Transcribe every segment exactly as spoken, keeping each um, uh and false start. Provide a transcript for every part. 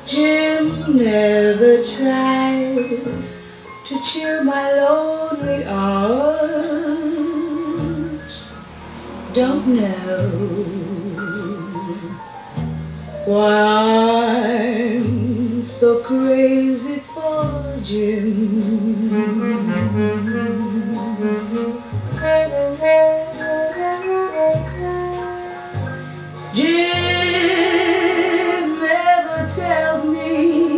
Jim never tries to cheer my lonely heart. Don't know why I'm so crazy for Jim. Jim never tells me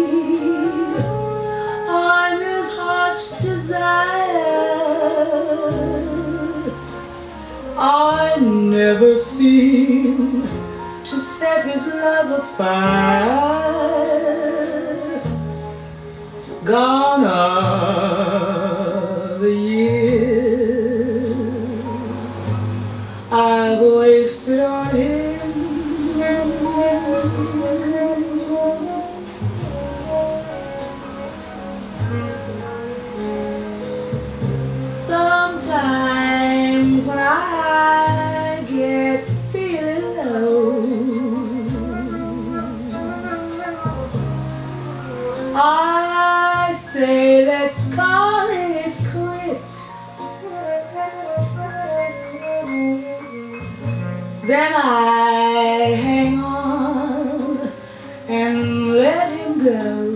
I'm his heart's desire. I never seem to set his love afire. Gone are the years I've wasted on him. Sometimes when I get feeling low, I say let's call it quits. Then I hang on and let him go.